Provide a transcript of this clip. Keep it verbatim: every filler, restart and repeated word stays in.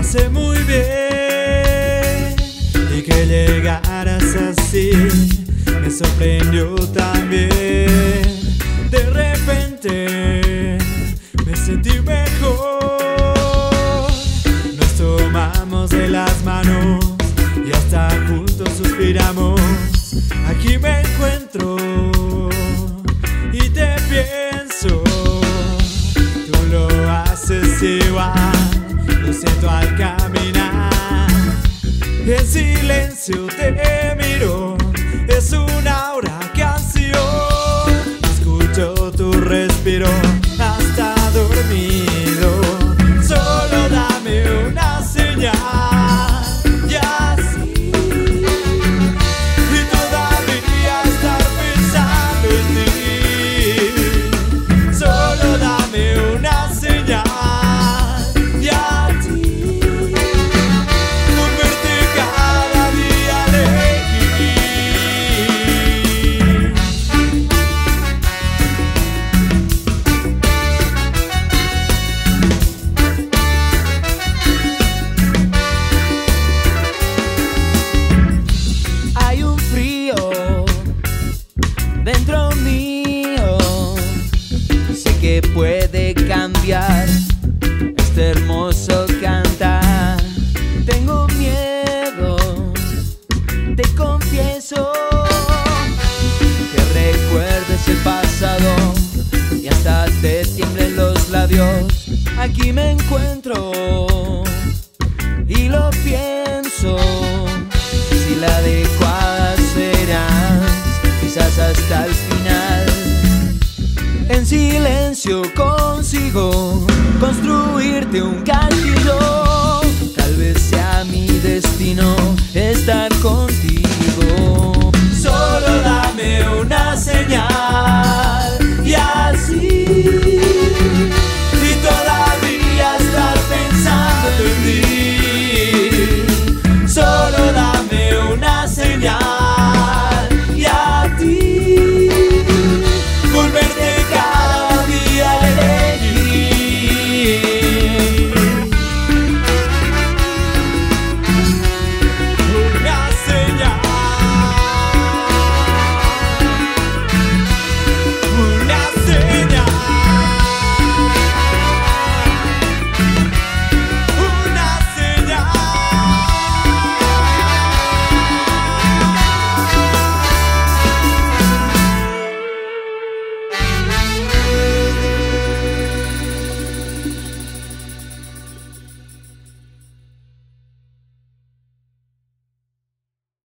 sé muy bien, y que llegaras así me sorprendió también. De repente me sentí mejor. Nos tomamos de las manos y hasta juntos suspiramos. Aquí me encuentro y te pienso. Tú lo haces igual, lo siento al caminar. En silencio te miro, es una hora canción. Escucho tu respiro hasta dormido. Solo dame una señal y así, y todavía estar pensando en ti. Solo dame una señal y a ti, por verte cada día elegir. Hay un frío dentro mío, sé que puede cambiar este hermoso cantar. Tengo miedo, te confieso, que recuerdes el pasado y hasta te tiemblen los labios. Aquí me encuentro y lo pienso, si la adecuada serás, quizás hasta el final. En silencio consigo construirte un castillo. Tal vez sea mi destino estar contigo. Solo dame una señal y así,